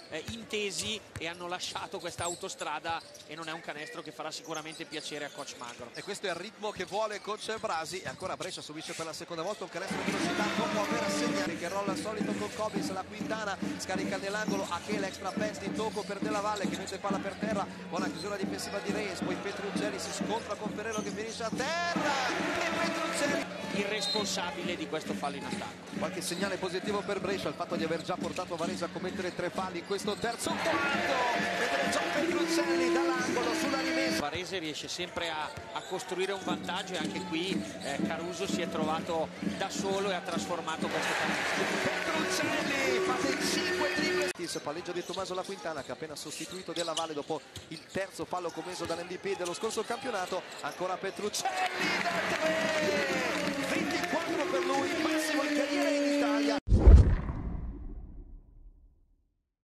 intesi e hanno lasciato questa autostrada, e non è un canestro che farà sicuramente piacere a coach Magro. E questo è il ritmo che vuole coach Brasi. E ancora Brescia subisce per la seconda volta un canestro di velocità dopo aver assegnato, che rolla al solito con Cobis. La Quintana scarica nell'angolo, Achele extra pass di tocco per Della Valle che mette palla per terra. Buona chiusura difensiva di Reyes, poi Petruccelli si scontra con Ferrero che finisce a terra e Petruccelli Il responsabile di questo fallo in attacco. Qualche segnale positivo per Brescia, il fatto di aver già portato Varese a commettere 3 falli in questo terzo quarto. Vedere Gian Petruccelli dall'angolo sulla rimessa. Varese riesce sempre a costruire un vantaggio, e anche qui Caruso si è trovato da solo e ha trasformato questo canestro. Petruccelli fate 5 triple. Palleggio di Tommaso La Quintana che ha appena sostituito Della Valle dopo il terzo fallo commesso dall'MVP dello scorso campionato. Ancora Petruccelli da 3.